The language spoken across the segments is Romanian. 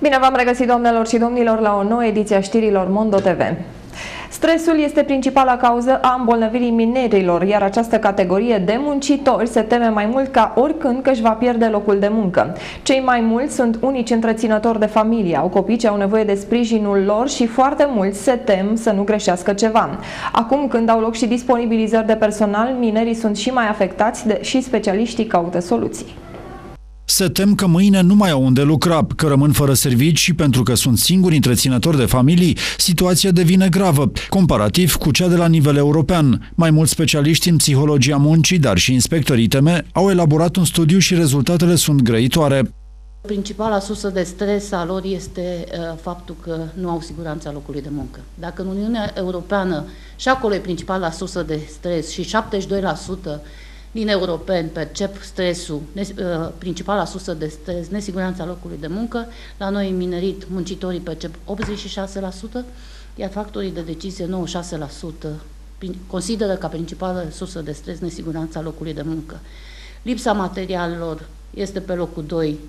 Bine v-am regăsit, doamnelor și domnilor, la o nouă ediție a știrilor Mondo TV. Stresul este principala cauză a îmbolnăvirii minerilor, iar această categorie de muncitori se teme mai mult ca oricând că își va pierde locul de muncă. Cei mai mulți sunt unici întreținători de familie, au copii ce au nevoie de sprijinul lor și foarte mulți se tem să nu greșească ceva. Acum, când au loc și disponibilizări de personal, minerii sunt și mai afectați și specialiștii caută soluții. Se tem că mâine nu mai au unde lucra, că rămân fără servici și pentru că sunt singuri întreținători de familii, situația devine gravă, comparativ cu cea de la nivel european. Mai mulți specialiști în psihologia muncii, dar și inspectorii ITM, au elaborat un studiu și rezultatele sunt grăitoare. Principala sursă de stres a lor este faptul că nu au siguranța locului de muncă. Dacă în Uniunea Europeană și acolo e principala sursă de stres și 72% din europeni percep stresul, principala sursă de stres, nesiguranța locului de muncă. La noi, în minerit, muncitorii percep 86%, iar factorii de decizie 96% consideră ca principală sursă de stres nesiguranța locului de muncă. Lipsa materialelor este pe locul 2,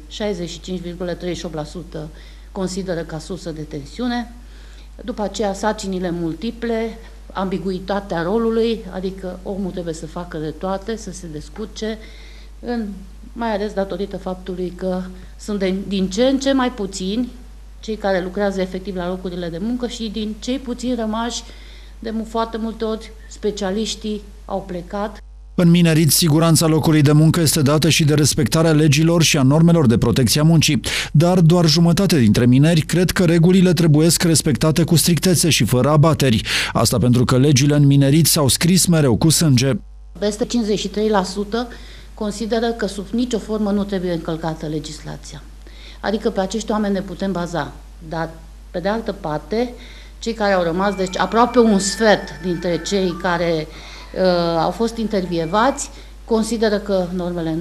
65,38% consideră ca sursă de tensiune. După aceea, sarcinile multiple, ambiguitatea rolului, adică omul trebuie să facă de toate, să se descurce, mai ales datorită faptului că sunt din ce în ce mai puțini cei care lucrează efectiv la locurile de muncă și din cei puțini rămași, de foarte multe ori specialiștii au plecat. În minerit, siguranța locului de muncă este dată și de respectarea legilor și a normelor de protecție a muncii, dar doar jumătate dintre mineri cred că regulile trebuiesc respectate cu strictețe și fără abateri. Asta pentru că legile în minerit s-au scris mereu cu sânge. Peste 53% consideră că sub nicio formă nu trebuie încălcată legislația. Adică pe acești oameni ne putem baza. Dar, pe de altă parte, cei care au rămas, deci aproape un sfert dintre cei care au fost intervievați, consideră că normele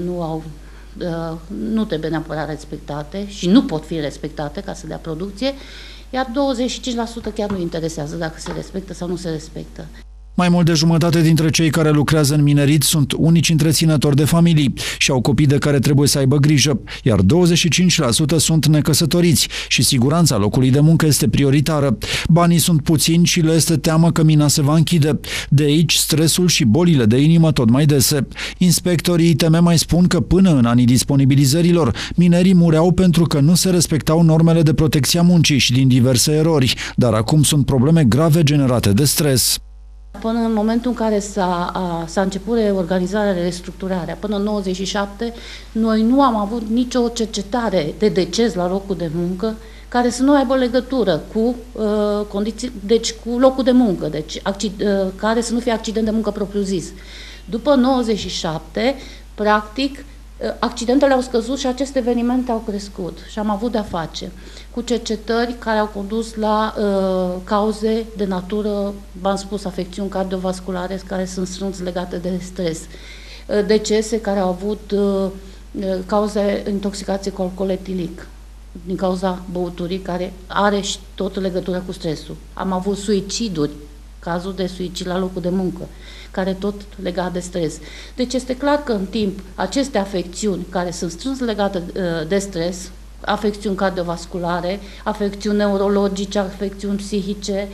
nu trebuie neapărat respectate și nu pot fi respectate ca să dea producție, iar 25% chiar nu interesează dacă se respectă sau nu se respectă. Mai mult de jumătate dintre cei care lucrează în minerit sunt unici întreținători de familii și au copii de care trebuie să aibă grijă, iar 25% sunt necăsătoriți și siguranța locului de muncă este prioritară. Banii sunt puțini și le este teamă că mina se va închide. De aici stresul și bolile de inimă tot mai dese. Inspectorii ITM mai spun că până în anii disponibilizărilor, minerii mureau pentru că nu se respectau normele de protecție a muncii și din diverse erori, dar acum sunt probleme grave generate de stres. Până în momentul în care s-a început reorganizarea, restructurarea, până în 97, noi nu am avut nicio cercetare de deces la locul de muncă care să nu aibă legătură cu condiții, deci cu locul de muncă, deci care să nu fie accident de muncă propriu-zis. După 97, practic, accidentele au scăzut și aceste evenimente au crescut și am avut de-a face cu cercetări care au condus la cauze de natură, v-am spus, afecțiuni cardiovasculare care sunt strâns legate de stres, decese care au avut cauze intoxicație cu alcool etilic din cauza băuturii, care are și tot legătură cu stresul. Am avut suiciduri, cazul de suicid la locul de muncă, care tot legat de stres. Deci este clar că în timp aceste afecțiuni care sunt strâns legate de stres, afecțiuni cardiovasculare, afecțiuni neurologice, afecțiuni psihice,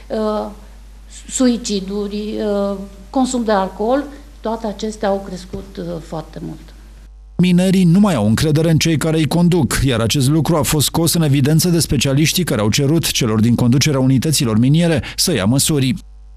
suiciduri, consum de alcool, toate acestea au crescut foarte mult. Minerii nu mai au încredere în cei care îi conduc, iar acest lucru a fost scos în evidență de specialiștii care au cerut celor din conducerea unităților miniere să ia măsuri.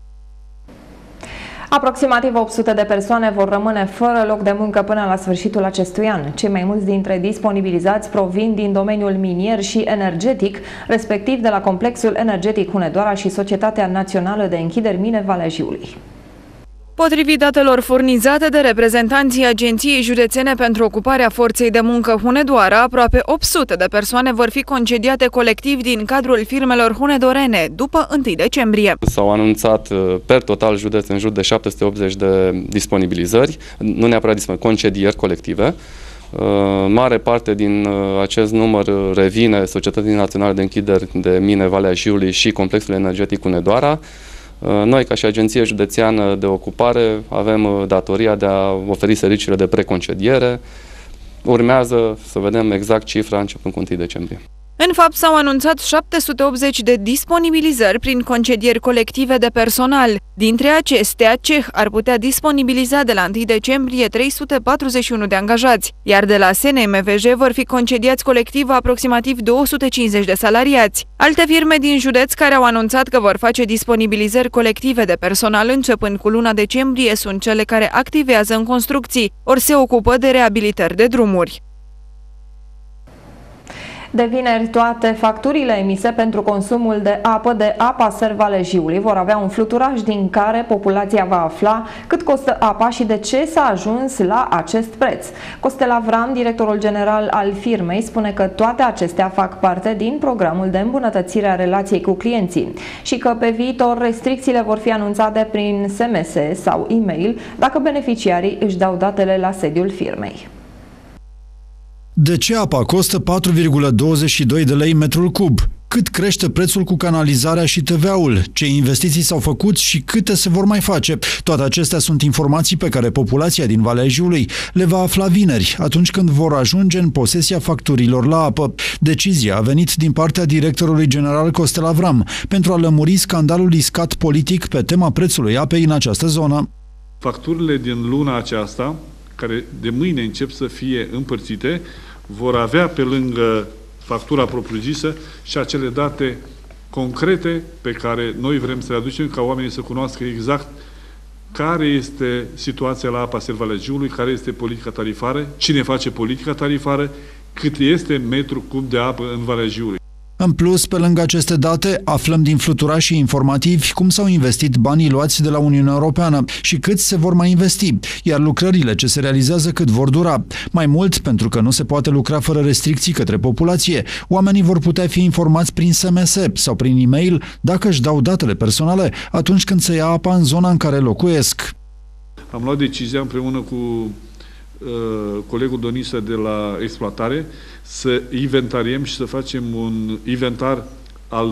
Aproximativ 800 de persoane vor rămâne fără loc de muncă până la sfârșitul acestui an. Cei mai mulți dintre disponibilizați provin din domeniul minier și energetic, respectiv de la Complexul Energetic Hunedoara și Societatea Națională de Închideri Mine Valea Jiului. Potrivit datelor furnizate de reprezentanții Agenției Județene pentru Ocuparea Forței de Muncă Hunedoara, aproape 800 de persoane vor fi concediate colectiv din cadrul firmelor hunedorene după 1 decembrie. S-au anunțat per total județ în jur de 780 de disponibilizări, nu neapărat concedieri colective. Mare parte din acest număr revine Societății Naționale de Închideri de Mine Valea Jiului și Complexul Energetic Hunedoara. Noi, ca și Agenție Județeană de Ocupare, avem datoria de a oferi serviciile de preconcediere. Urmează să vedem exact cifra începând cu 1 decembrie. În fapt, s-au anunțat 780 de disponibilizări prin concedieri colective de personal. Dintre acestea, CEH ar putea disponibiliza de la 1 decembrie 341 de angajați, iar de la SNMVJ vor fi concediați colectiv aproximativ 250 de salariați. Alte firme din județ care au anunțat că vor face disponibilizări colective de personal începând cu luna decembrie sunt cele care activează în construcții, ori se ocupă de reabilitări de drumuri. De vineri, toate facturile emise pentru consumul de apă de Apa Servalejiului vor avea un fluturaj din care populația va afla cât costă apa și de ce s-a ajuns la acest preț. Costel Avram, directorul general al firmei, spune că toate acestea fac parte din programul de îmbunătățire a relației cu clienții și că pe viitor restricțiile vor fi anunțate prin SMS sau e-mail dacă beneficiarii își dau datele la sediul firmei. De ce apa costă 4,22 de lei metrul cub? Cât crește prețul cu canalizarea și TVA-ul? Ce investiții s-au făcut și câte se vor mai face? Toate acestea sunt informații pe care populația din Valea Jiului le va afla vineri, atunci când vor ajunge în posesia facturilor la apă. Decizia a venit din partea directorului general Costel Avram pentru a lămuri scandalul iscat politic pe tema prețului apei în această zonă. Facturile din luna aceasta, care de mâine încep să fie împărțite, vor avea pe lângă factura propriu-zisă și acele date concrete pe care noi vrem să le aducem ca oamenii să cunoască exact care este situația la Apa Servalejiului, care este politica tarifară, cine face politica tarifară, cât este metru cub de apă în Valea Jiului. În plus, pe lângă aceste date, aflăm din fluturașii informativi cum s-au investit banii luați de la Uniunea Europeană și cât se vor mai investi, iar lucrările ce se realizează cât vor dura. Mai mult, pentru că nu se poate lucra fără restricții către populație, oamenii vor putea fi informați prin SMS sau prin e-mail dacă își dau datele personale atunci când se ia apa în zona în care locuiesc. Am luat decizia împreună cu colegul Donisa de la exploatare să inventariem și să facem un inventar al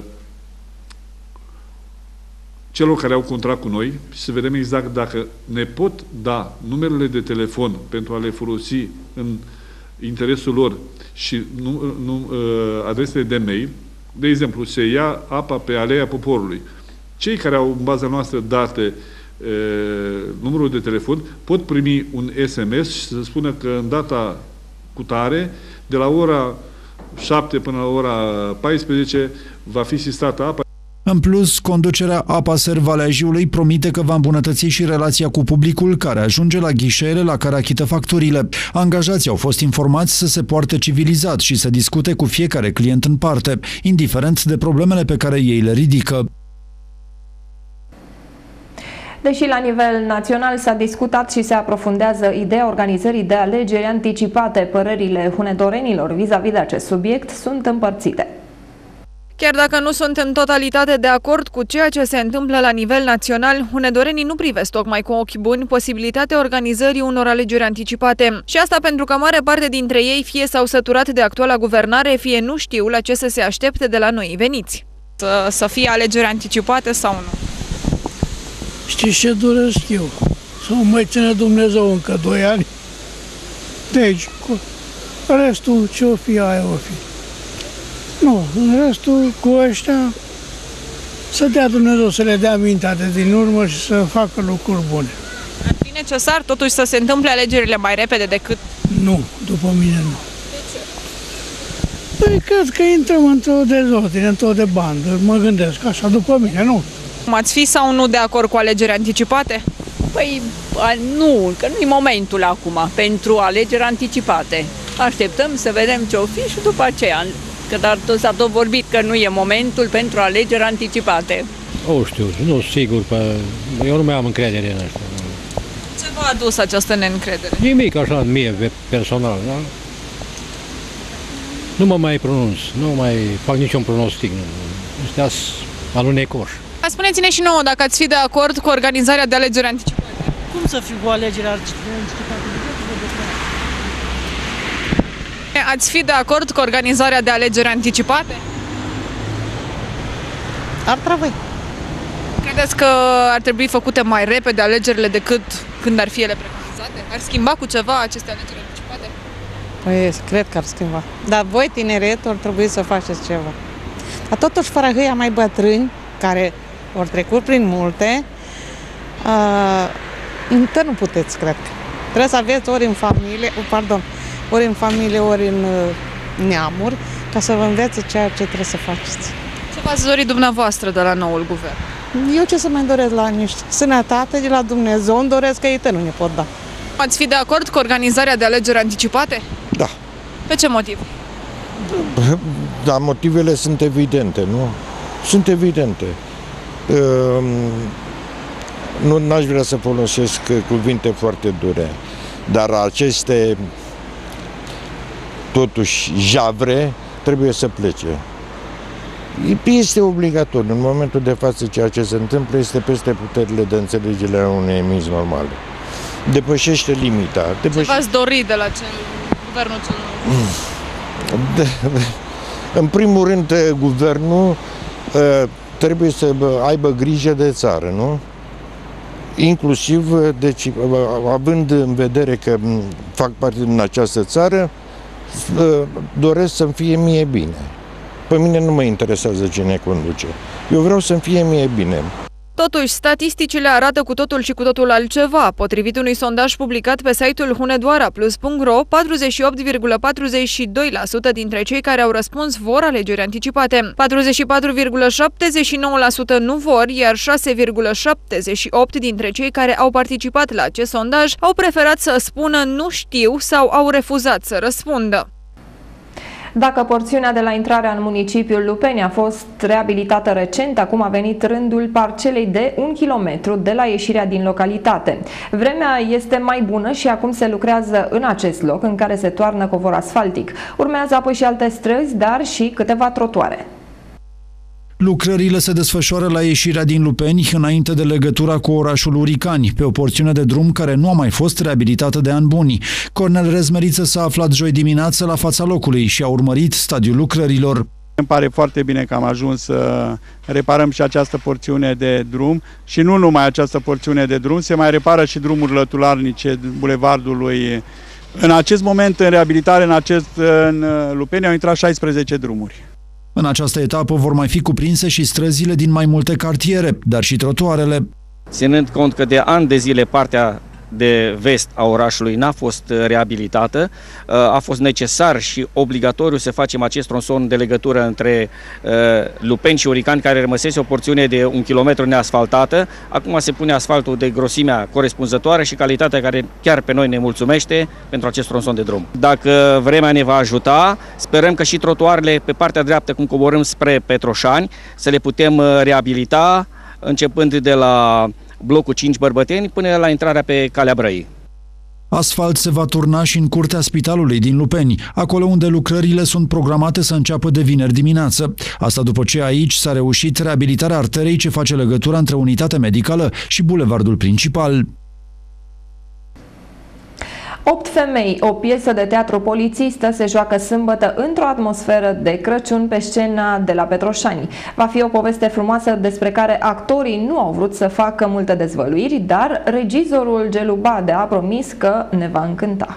celor care au contract cu noi și să vedem exact dacă ne pot da numerele de telefon pentru a le folosi în interesul lor și adresele de mail. De exemplu, se ia apa pe Aleea Poporului. Cei care au în baza noastră date numărul de telefon pot primi un SMS și să spună că în data cutare, de la ora 7 până la ora 14, va fi sistată apa. În plus, conducerea Apa Servalejiului promite că va îmbunătăți și relația cu publicul care ajunge la ghișeele la care achită facturile. Angajații au fost informați să se poarte civilizat și să discute cu fiecare client în parte, indiferent de problemele pe care ei le ridică. Deși la nivel național s-a discutat și se aprofundează ideea organizării de alegeri anticipate, părerile hunedorenilor vis-a-vis de acest subiect sunt împărțite. Chiar dacă nu sunt în totalitate de acord cu ceea ce se întâmplă la nivel național, hunedorenii nu privesc tocmai cu ochi buni posibilitatea organizării unor alegeri anticipate. Și asta pentru că mare parte dintre ei fie s-au săturat de actuala guvernare, fie nu știu la ce să se aștepte de la noi veniți. Să fie alegeri anticipate sau nu? Știți ce doresc eu? Să mă mai ține Dumnezeu încă 2 ani. Deci, restul ce-o fi, aia o fi. Nu, în restul cu ăștia să dea Dumnezeu să le dea mintea de din urmă și să facă lucruri bune. Ar fi necesar totuși să se întâmple alegerile mai repede decât... Nu, după mine nu. De ce? Păi cred că intrăm într-o dezordine, într-o de bandă, mă gândesc așa, după mine, nu. Ați fi sau nu de acord cu alegeri anticipate? Păi nu, că nu e momentul acum pentru alegeri anticipate. Așteptăm să vedem ce o fi și după aceea, că s-a tot vorbit că nu e momentul pentru alegeri anticipate. O știu, nu sigur, eu nu mai am încredere în asta. Ce v-a adus această neîncredere? Nimic așa mie personal, da? Nu mă mai pronunț, nu mai fac niciun pronostic. Ăștia-s alunecoși. Spuneți-ne și nouă dacă ați fi de acord cu organizarea de alegeri anticipate. Cum să fiu cu alegerea anticipate? Ați fi de acord cu organizarea de alegeri anticipate? Ar trebui. Credeți că ar trebui făcute mai repede alegerile decât când ar fi ele preconizate? Ar schimba cu ceva aceste alegeri anticipate? Păi, cred că ar schimba. Dar voi, tineretul, ar trebui să faceți ceva. Dar totuși, fără hâia mai bătrâni, care ori trecut prin multe, nu puteți, cred că. Trebuie să aveți ori în familie, ori în neamuri, ca să vă învețe ceea ce trebuie să faceți. Ce v-ați dori dumneavoastră de la noul guvern? Eu ce să mai doresc la niște sănătate de la Dumnezeu, îmi doresc că ei nu ne pot da. Ați fi de acord cu organizarea de alegeri anticipate? Da. Pe ce motiv? Da, motivele sunt evidente, nu? Sunt evidente. Nu aș vrea să folosesc cuvinte foarte dure, dar aceste, totuși, javre trebuie să plece. Este obligatoriu. În momentul de față, ceea ce se întâmplă este peste puterile de înțelegere a unei emisii normale. Depășește limita. Ce v-ați dori de la guvernul cel nou? În primul rând, guvernul trebuie să aibă grijă de țară, nu? Inclusiv, deci, având în vedere că fac parte din această țară, doresc să-mi fie mie bine. Pe mine nu mă interesează cine conduce. Eu vreau să-mi fie mie bine. Totuși, statisticile arată cu totul și cu totul altceva. Potrivit unui sondaj publicat pe site-ul hunedoaraplus.ro, 48,42% dintre cei care au răspuns vor alegeri anticipate, 44,79% nu vor, iar 6,78% dintre cei care au participat la acest sondaj au preferat să spună nu știu sau au refuzat să răspundă. Dacă porțiunea de la intrarea în municipiul Lupeni a fost reabilitată recent, acum a venit rândul parcelei de 1 kilometru de la ieșirea din localitate. Vremea este mai bună și acum se lucrează în acest loc în care se toarnă covor asfaltic. Urmează apoi și alte străzi, dar și câteva trotuare. Lucrările se desfășoară la ieșirea din Lupeni, înainte de legătura cu orașul Uricani, pe o porțiune de drum care nu a mai fost reabilitată de ani buni. Cornel Rezmeriță s-a aflat joi dimineață la fața locului și a urmărit stadiul lucrărilor. Îmi pare foarte bine că am ajuns să reparăm și această porțiune de drum și nu numai această porțiune de drum, se mai repară și drumurile lătularnice bulevardului. În acest moment, în reabilitare, în Lupeni au intrat 16 drumuri. În această etapă vor mai fi cuprinse și străzile din mai multe cartiere, dar și trotuarele. Ținând cont că de ani de zile partea de vest a orașului n-a fost reabilitată, a fost necesar și obligatoriu să facem acest tronson de legătură între Lupeni și Uricani, care rămăsese o porțiune de 1 kilometru neasfaltată. Acum se pune asfaltul de grosimea corespunzătoare și calitatea care chiar pe noi ne mulțumește pentru acest tronson de drum. Dacă vremea ne va ajuta, sperăm că și trotuarele pe partea dreaptă, cum coborâm spre Petroșani, să le putem reabilita, începând de la blocul 5 Bărbăteni până la intrarea pe Calea Brăii. Asfalt se va turna și în curtea spitalului din Lupeni, acolo unde lucrările sunt programate să înceapă de vineri dimineață. Asta după ce aici s-a reușit reabilitarea arterei ce face legătura între unitatea medicală și bulevardul principal. 8 femei, o piesă de teatru polițistă, se joacă sâmbătă într-o atmosferă de Crăciun pe scena de la Petroșani. Va fi o poveste frumoasă despre care actorii nu au vrut să facă multe dezvăluiri, dar regizorul Gelu Badea a promis că ne va încânta.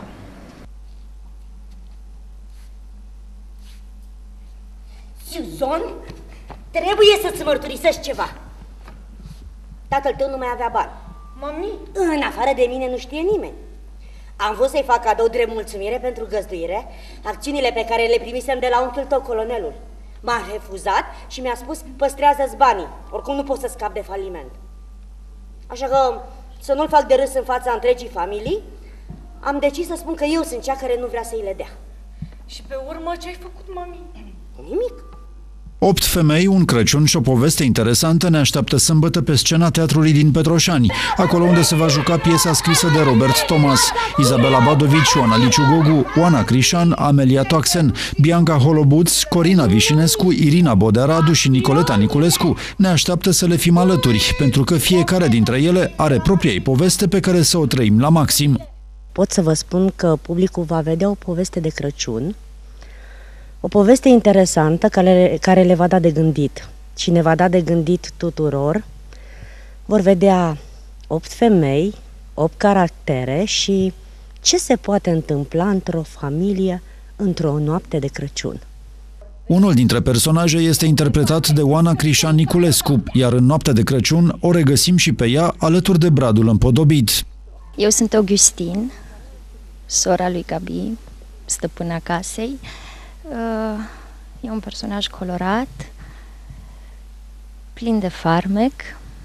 Suzon, trebuie să-ți mărturisești ceva. Tatăl tău nu mai avea bani. Mami? În afară de mine nu știe nimeni. Am vrut să-i fac cadou drept mulțumire pentru găzduire acțiunile pe care le primisem de la unchiul tău, colonelul. M-a refuzat și mi-a spus, păstrează-ți banii, oricum nu pot să scap de faliment. Așa că, să nu-l fac de râs în fața întregii familii, am decis să spun că eu sunt cea care nu vrea să-i le dea. Și pe urmă ce ai făcut, mami? Nimic. 8 femei, un Crăciun și o poveste interesantă ne așteaptă sâmbătă pe scena teatrului din Petroșani, acolo unde se va juca piesa scrisă de Robert Thomas. Izabela Badovici, Oana Liciu Gogu, Oana Crișan, Amelia Toaxen, Bianca Holobuț, Corina Vișinescu, Irina Bodearadu și Nicoleta Niculescu ne așteaptă să le fim alături, pentru că fiecare dintre ele are propria ei poveste pe care să o trăim la maxim. Pot să vă spun că publicul va vedea o poveste de Crăciun, o poveste interesantă care le va da de gândit și ne va da de gândit tuturor. Vor vedea 8 femei, 8 caractere și ce se poate întâmpla într-o familie într-o noapte de Crăciun. Unul dintre personaje este interpretat de Oana Crișan Niculescu, iar în noaptea de Crăciun o regăsim și pe ea alături de bradul împodobit. Eu sunt Augustin, sora lui Gabi, stăpâna casei. E un personaj colorat, plin de farmec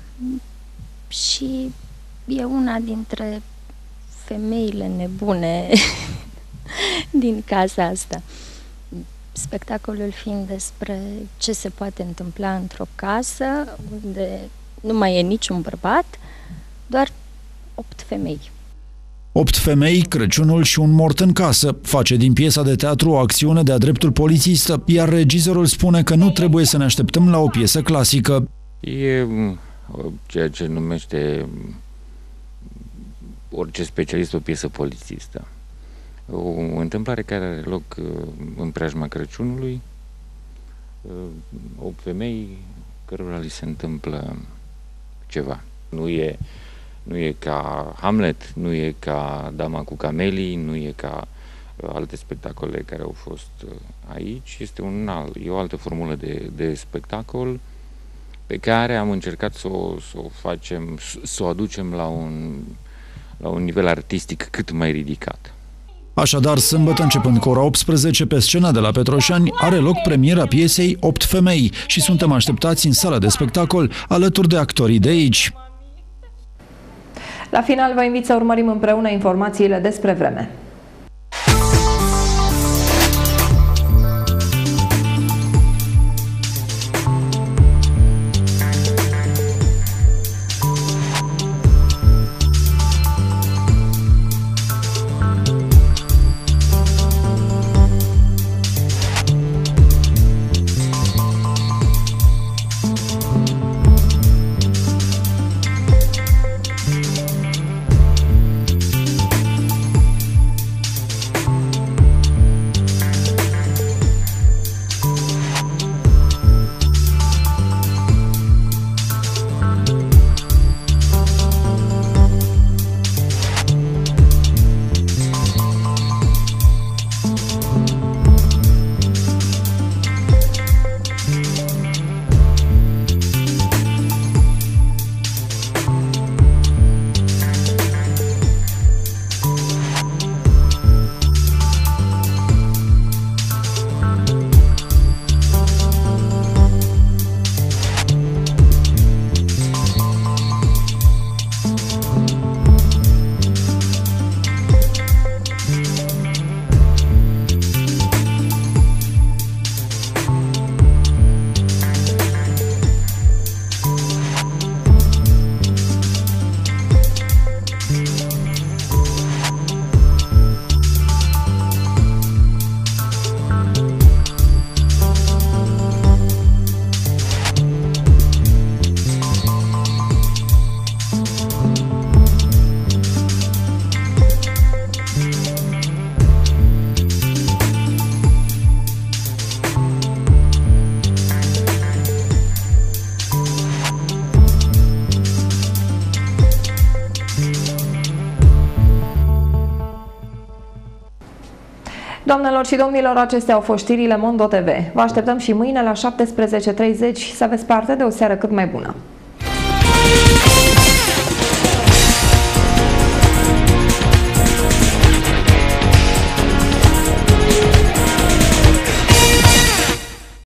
și e una dintre femeile nebune din casa asta. Spectacolul fiind despre ce se poate întâmpla într-o casă unde nu mai e niciun bărbat, doar 8 femei. 8 femei, Crăciunul și un mort în casă. Face din piesa de teatru o acțiune de-a dreptul polițistă, iar regizorul spune că nu trebuie să ne așteptăm la o piesă clasică. E ceea ce numește orice specialist o piesă polițistă. O întâmplare care are loc în preajma Crăciunului, 8 femei cărora li se întâmplă ceva. Nu e ca Hamlet, nu e ca Dama cu camelii, nu e ca alte spectacole care au fost aici. Este e o altă formulă de spectacol pe care am încercat să o facem, să o aducem la un nivel artistic cât mai ridicat. Așadar, sâmbătă, începând cu ora 18, pe scena de la Petroșani, are loc premiera piesei 8 femei și suntem așteptați în sala de spectacol alături de actorii de aici. La final, vă invit să urmărim împreună informațiile despre vreme. Doamnelor și domnilor, acestea au fost știrile Mondo TV. Vă așteptăm și mâine la 17:30 să aveți parte de o seară cât mai bună.